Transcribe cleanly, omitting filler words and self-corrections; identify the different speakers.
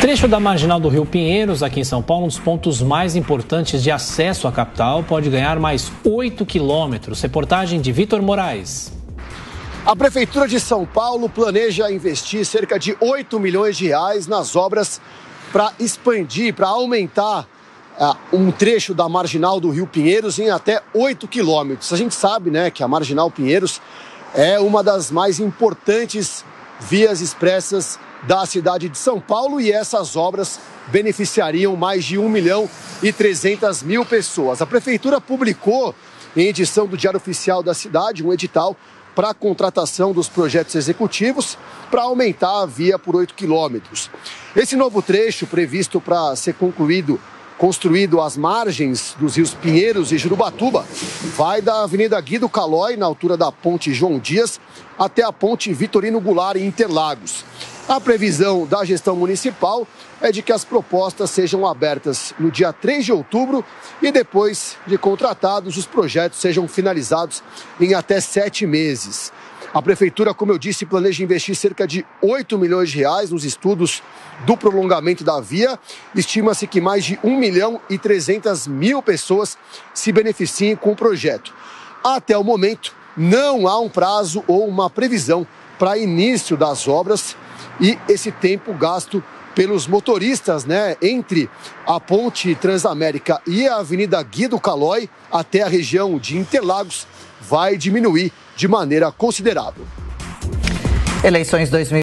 Speaker 1: Trecho da marginal do Rio Pinheiros, aqui em São Paulo, um dos pontos mais importantes de acesso à capital, pode ganhar mais 8 quilômetros. Reportagem de Vitor Moraes.
Speaker 2: A Prefeitura de São Paulo planeja investir cerca de 8 milhões de reais nas obras para expandir, para aumentar um trecho da marginal do Rio Pinheiros em até 8 quilômetros. A gente sabe, né, que a marginal Pinheiros é uma das mais importantes vias expressas da cidade de São Paulo e essas obras beneficiariam mais de 1.300.000 pessoas. A Prefeitura publicou, em edição do Diário Oficial da cidade, um edital para a contratação dos projetos executivos para aumentar a via por 8 quilômetros. Esse novo trecho, previsto para ser construído às margens dos rios Pinheiros e Jurubatuba, vai da Avenida Guido Calói, na altura da Ponte João Dias, até a Ponte Vitorino Goulart, em Interlagos. A previsão da gestão municipal é de que as propostas sejam abertas no dia 3 de outubro e depois de contratados, os projetos sejam finalizados em até 7 meses. A Prefeitura, como eu disse, planeja investir cerca de 8 milhões de reais nos estudos do prolongamento da via. Estima-se que mais de 1.300.000 pessoas se beneficiem com o projeto. Até o momento, não há um prazo ou uma previsão para início das obras e esse tempo gasto pelos motoristas, né, entre a Ponte Transamérica e a Avenida Guido Calói até a região de Interlagos vai diminuir de maneira considerável.
Speaker 3: Eleições 2020.